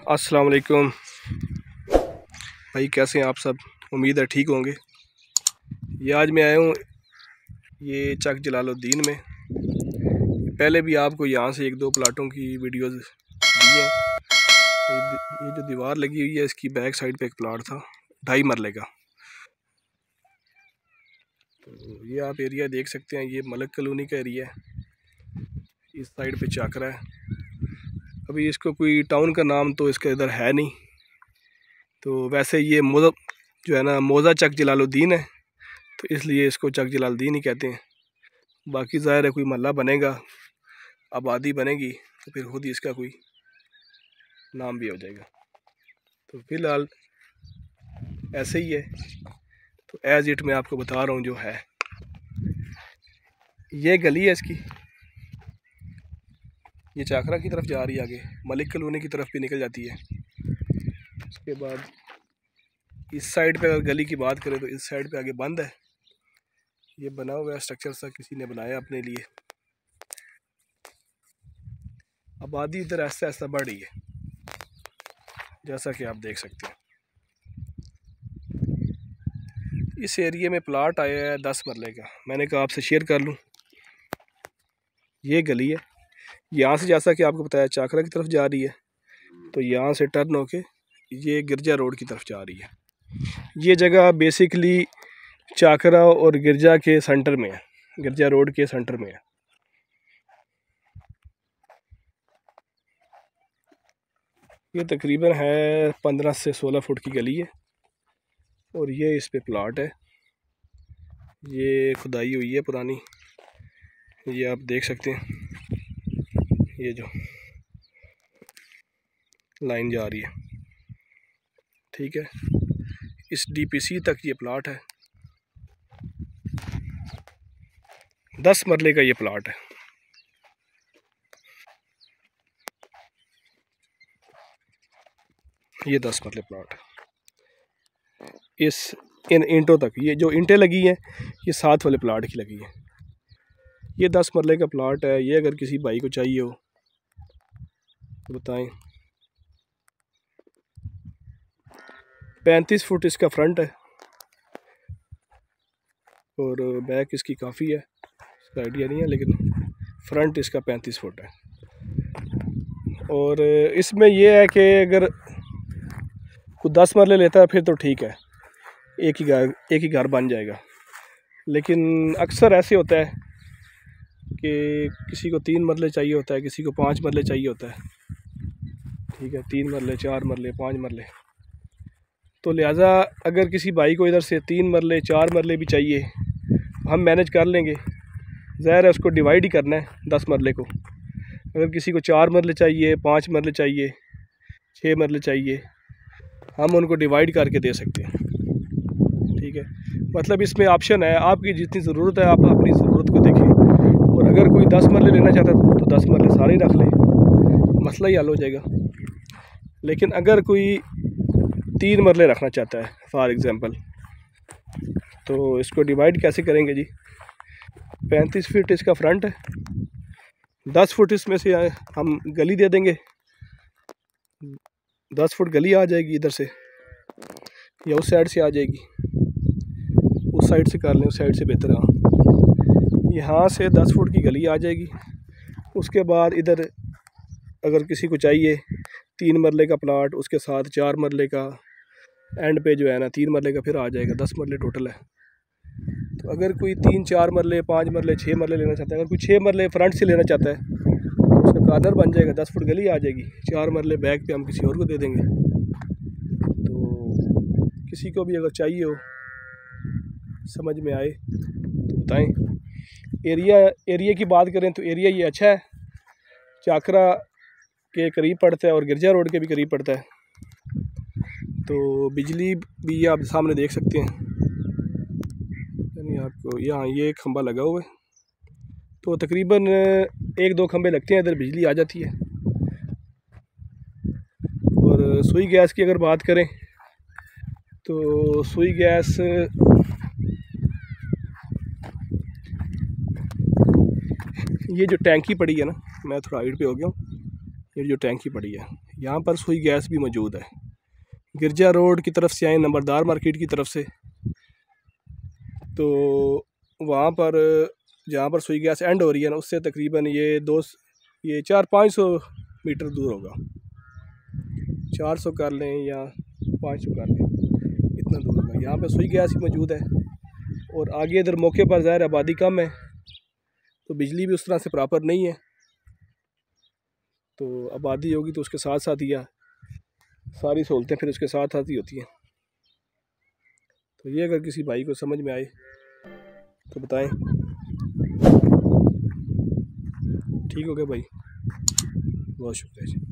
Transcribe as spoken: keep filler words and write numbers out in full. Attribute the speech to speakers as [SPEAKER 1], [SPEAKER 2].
[SPEAKER 1] अस्सलाम वालेकुम भाई, कैसे हैं आप सब? उम्मीद है ठीक होंगे। ये आज मैं आया हूँ ये चक जलालुद्दीन में। पहले भी आपको यहाँ से एक दो प्लाटों की वीडियोस दी हैं। ये जो दीवार लगी हुई है इसकी बैक साइड पे एक प्लाट था ढाई मरले का। तो ये आप एरिया देख सकते हैं, ये मलक कॉलोनी का एरिया है। इस साइड पे चाकरा है। अभी इसको कोई टाउन का नाम तो इसका इधर है नहीं, तो वैसे ये मोजा जो है ना मोजा चक जलालुद्दीन है, तो इसलिए इसको चक जलालुद्दीन ही कहते हैं। बाकी ज़ाहिर है कोई महल्ला बनेगा, आबादी बनेगी, तो फिर खुद ही इसका कोई नाम भी हो जाएगा। तो फ़िलहाल ऐसे ही है। तो एज इट मैं आपको बता रहा हूँ जो है। ये गली है इसकी, ये चाकरा की तरफ जा रही है, आगे मलिक कॉलोनी की तरफ भी निकल जाती है। उसके बाद इस साइड पे अगर गली की बात करें तो इस साइड पे आगे बंद है। ये बना हुआ है स्ट्रक्चर सा, किसी ने बनाया अपने लिए। आबादी इधर ऐसा ऐसा बढ़ रही है, जैसा कि आप देख सकते हैं। इस एरिया में प्लाट आया है दस मरले का। मैंने कहा आपसे शेयर कर लूँ। ये गली है, यहाँ से जैसा कि आपको बताया चाकरा की तरफ जा रही है, तो यहाँ से टर्न होके ये गिरजा रोड की तरफ जा रही है। ये जगह बेसिकली चाकरा और गिरजा के सेंटर में है, गिरजा रोड के सेंटर में है। ये तकरीबन है पंद्रह से सोलह फुट की गली है और ये इस पे प्लाट है। ये खुदाई हुई है पुरानी, ये आप देख सकते हैं। ये जो लाइन जा रही है, ठीक है, इस डीपीसी तक ये प्लाट है। दस मरले का ये प्लाट है। ये दस मरले प्लाट है। इस इन ईंटों तक, ये जो ईंटें लगी हैं ये साथ वाले प्लाट की लगी हैं। ये दस मरले का प्लाट है। ये अगर किसी भाई को चाहिए हो तो बताएं। पैंतीस फुट इसका फ्रंट है और बैक इसकी काफ़ी है, इसका आइडिया नहीं है, लेकिन फ्रंट इसका पैंतीस फुट है। और इसमें यह है कि अगर कोई दस मरले लेता है फिर तो ठीक है, एक ही घर एक ही घर बन जाएगा। लेकिन अक्सर ऐसे होता है कि किसी को तीन मरले चाहिए होता है, किसी को पाँच मरले चाहिए होता है, ठीक है, तीन मरले, चार मरले, पाँच मरले। तो लिहाजा अगर किसी भाई को इधर से तीन मरले, चार मरले भी चाहिए, हम मैनेज कर लेंगे। ज़ाहिर है उसको डिवाइड ही करना है दस मरले को। अगर किसी को चार मरले चाहिए, पाँच मरले चाहिए, छः मरले चाहिए, हम उनको डिवाइड करके दे सकते हैं, ठीक है। मतलब इसमें ऑप्शन है, आपकी जितनी ज़रूरत है आप अपनी ज़रूरत को देखें। और अगर कोई दस मरले लेना चाहता है तो दस मरले सारे ही रख लें, मसला ही हल हो जाएगा। लेकिन अगर कोई तीन मरले रखना चाहता है फॉर एग्ज़ाम्पल, तो इसको डिवाइड कैसे करेंगे जी? पैंतीस फीट इसका फ्रंट है, दस फुट इसमें से हम गली दे देंगे, दस फुट गली आ जाएगी इधर से, या उस साइड से आ जाएगी। उस साइड से कर लें, उस साइड से बेहतर है। यहाँ से दस फुट की गली आ जाएगी। उसके बाद इधर अगर किसी को चाहिए तीन मरले का प्लाट, उसके साथ चार मरले का, एंड पे जो है ना तीन मरले का फिर आ जाएगा, दस मरले टोटल है। तो अगर कोई तीन चार मरले, पाँच मरले, छः मरले लेना चाहता है, अगर कोई छः मरले फ्रंट से लेना चाहता है तो उसका कार्नर बन जाएगा, दस फुट गली आ जाएगी, चार मरले बैक पे हम किसी और को दे देंगे। तो किसी को भी अगर चाहिए हो, समझ में आए तो बताएं। एरिया एरिया की बात करें तो एरिया ये अच्छा है, चाकरा के करीब पड़ता है और गिरजा रोड के भी करीब पड़ता है। तो बिजली भी आप सामने देख सकते हैं, यानी आपको यहाँ ये खंबा लगा हुआ है, तो तकरीबन एक दो खंबे लगते हैं, इधर बिजली आ जाती है। और सुई गैस की अगर बात करें तो सुई गैस ये जो टैंकी पड़ी है ना, मैं थोड़ा हाइट पे हो गया हूँ, ये जो टैंकी पड़ी है यहाँ पर सुई गैस भी मौजूद है। गिरजा रोड की तरफ से आए, नंबरदार मार्केट की तरफ से, तो वहाँ पर जहाँ पर सुई गैस एंड हो रही है ना, उससे तकरीबन ये दो ये चार पाँच सौ मीटर दूर होगा। चार सौ कर लें या पाँच सौ कर लें, इतना दूर होगा। यहाँ पे सुई गैस ही मौजूद है। और आगे इधर मौके पर ज़ाहिर आबादी कम है, तो बिजली भी उस तरह से प्रॉपर नहीं है। तो आबादी होगी तो उसके साथ साथ ही सारी सहूलतें फिर उसके साथ साथ ही होती हैं। तो ये अगर किसी भाई को समझ में आए तो बताएं। ठीक हो गया भाई, बहुत शुक्रिया जी।